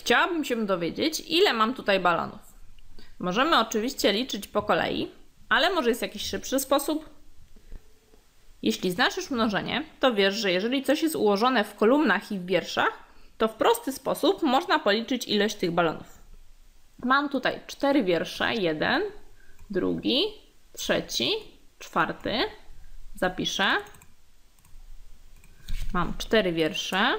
chciałabym się dowiedzieć, ile mam tutaj balonów. Możemy oczywiście liczyć po kolei, ale może jest jakiś szybszy sposób? Jeśli znasz już mnożenie, to wiesz, że jeżeli coś jest ułożone w kolumnach i w wierszach, to w prosty sposób można policzyć ilość tych balonów. Mam tutaj 4 wiersze, 1, drugi, trzeci, czwarty. Zapiszę. Mam 4 wiersze,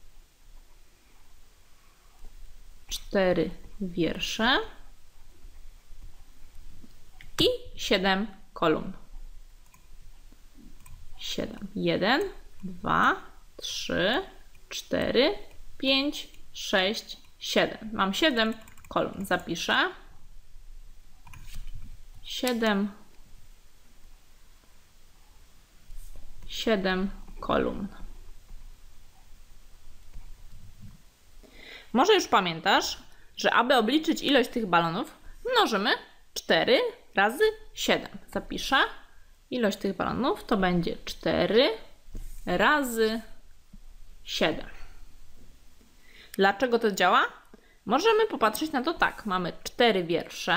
4 wiersze i 7 kolumn. 7. 1, 2, 3, 4, 5, 6, 7. Mam 7 kolumn. Zapiszę. 7 kolumn. Może już pamiętasz, że aby obliczyć ilość tych balonów, mnożymy 4 razy 7. Zapiszę. Ilość tych balonów to będzie 4 razy 7. Dlaczego to działa? Możemy popatrzeć na to tak. Mamy 4 wiersze,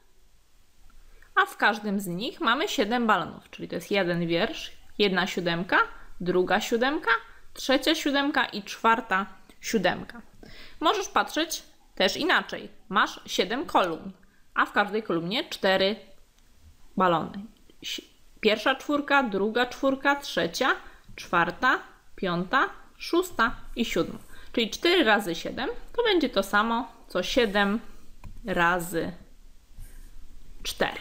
a w każdym z nich mamy 7 balonów. Czyli to jest jeden wiersz, jedna siódemka, druga siódemka, trzecia siódemka i czwarta siódemka. Możesz patrzeć też inaczej. Masz 7 kolumn, a w każdej kolumnie 4 balony. Pierwsza czwórka, druga czwórka, trzecia, czwarta, piąta, szósta i siódma. Czyli 4 razy 7 to będzie to samo, co 7 razy 4.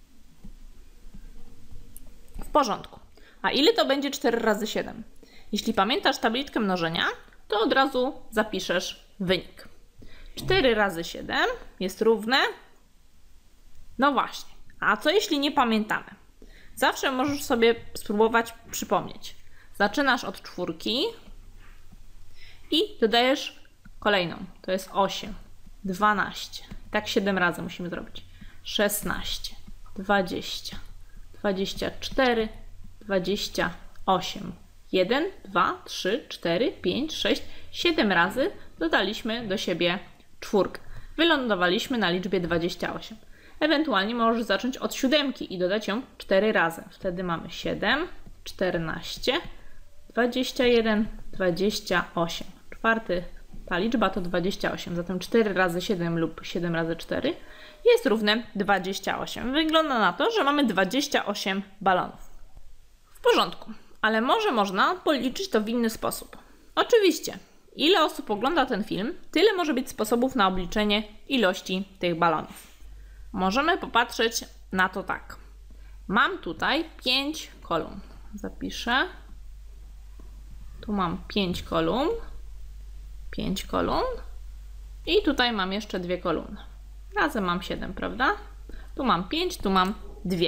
W porządku. A ile to będzie 4 razy 7? Jeśli pamiętasz tabliczkę mnożenia, to od razu zapiszesz wynik. 4 razy 7 jest równe... No właśnie. A co jeśli nie pamiętamy? Zawsze możesz sobie spróbować przypomnieć. Zaczynasz od czwórki i dodajesz kolejną. To jest 8, 12. Tak 7 razy musimy zrobić. 16, 20, 24, 28. 1, 2, 3, 4, 5, 6, 7 razy dodaliśmy do siebie czwórkę. Wylądowaliśmy na liczbie 28. Ewentualnie możesz zacząć od siódemki i dodać ją 4 razy. Wtedy mamy 7, 14, 21, 28. Ta liczba to 28. Zatem 4 razy 7 lub 7 razy 4 jest równe 28. Wygląda na to, że mamy 28 balonów. W porządku. Ale może można policzyć to w inny sposób. Oczywiście, ile osób ogląda ten film, tyle może być sposobów na obliczenie ilości tych balonów. Możemy popatrzeć na to tak. Mam tutaj 5 kolumn. Zapiszę. Tu mam 5 kolumn. 5 kolumn. I tutaj mam jeszcze 2 kolumny. Razem mam 7, prawda? Tu mam 5, tu mam 2.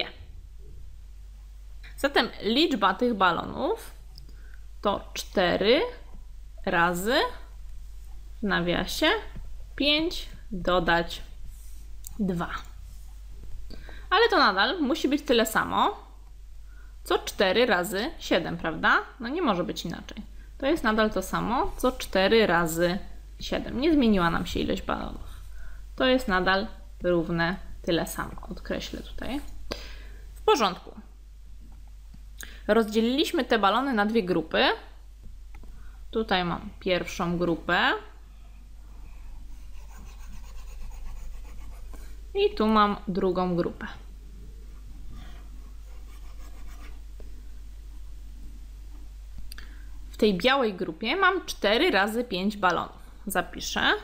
Zatem liczba tych balonów to 4 razy, w nawiasie, 5 dodać 2. Ale to nadal musi być tyle samo, co 4 razy 7, prawda? No nie może być inaczej. To jest nadal to samo, co 4 razy 7. Nie zmieniła nam się ilość balonów. To jest nadal równe tyle samo. Odkreślę tutaj. W porządku. Rozdzieliliśmy te balony na 2 grupy. Tutaj mam pierwszą grupę. I tu mam drugą grupę. W tej białej grupie mam 4 razy 5 balonów. Zapiszę.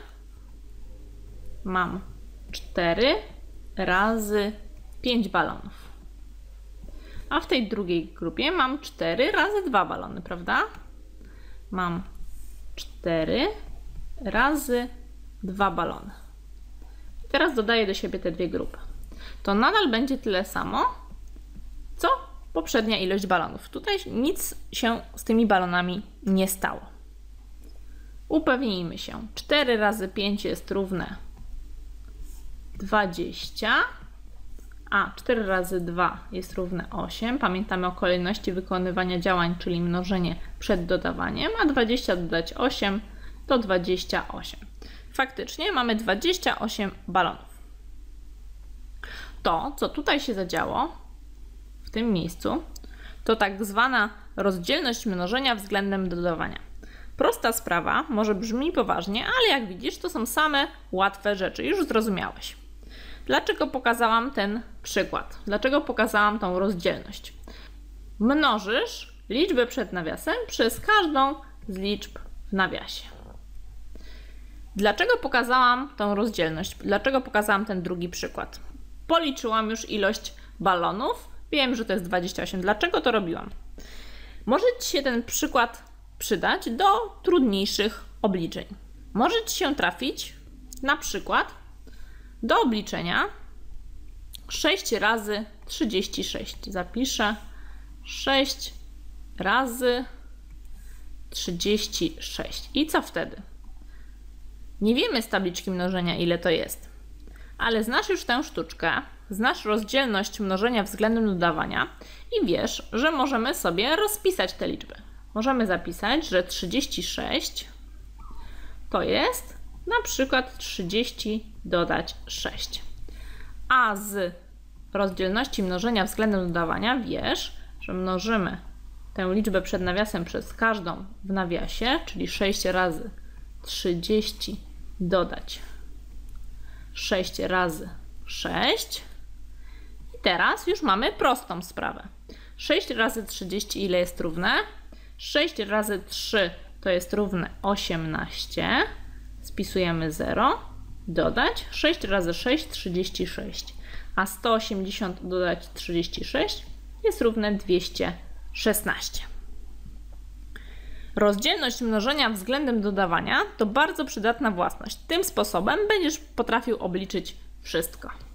Mam 4 razy 5 balonów. A w tej drugiej grupie mam 4 razy 2 balony, prawda? Mam 4 razy 2 balony. I teraz dodaję do siebie te 2 grupy. To nadal będzie tyle samo, co poprzednia ilość balonów. Tutaj nic się z tymi balonami nie stało. Upewnijmy się. 4 razy 5 jest równe 20, a 4 razy 2 jest równe 8. Pamiętamy o kolejności wykonywania działań, czyli mnożenie przed dodawaniem, a 20 dodać 8 to 28. faktycznie mamy 28 balonów. To, co tutaj się zadziało, w tym miejscu, to tak zwana rozdzielność mnożenia względem dodawania. Prosta sprawa, może brzmi poważnie, ale jak widzisz, to są same łatwe rzeczy, już zrozumiałeś. Dlaczego pokazałam ten przykład? Dlaczego pokazałam tą rozdzielność? Mnożysz liczbę przed nawiasem przez każdą z liczb w nawiasie. Dlaczego pokazałam tą rozdzielność? Dlaczego pokazałam ten drugi przykład? Policzyłam już ilość balonów. Wiem, że to jest 28. Dlaczego to robiłam? Może Ci się ten przykład przydać do trudniejszych obliczeń. Może Ci się trafić na przykład do obliczenia 6 razy 36. Zapiszę 6 razy 36. I co wtedy? Nie wiemy z tabliczki mnożenia, ile to jest, ale znasz już tę sztuczkę, znasz rozdzielność mnożenia względem dodawania i wiesz, że możemy sobie rozpisać te liczby. Możemy zapisać, że 36 to jest na przykład 30 dodać 6. A z rozdzielności mnożenia względem dodawania wiesz, że mnożymy tę liczbę przed nawiasem przez każdą w nawiasie, czyli 6 razy 30 dodać 6 razy 6. I teraz już mamy prostą sprawę. 6 razy 30 ile jest równe? 6 razy 3 to jest równe 18. Spisujemy 0. Dodać 6 razy 6 36. A 180 dodać 36 jest równe 216. Rozdzielność mnożenia względem dodawania to bardzo przydatna własność. Tym sposobem będziesz potrafił obliczyć wszystko.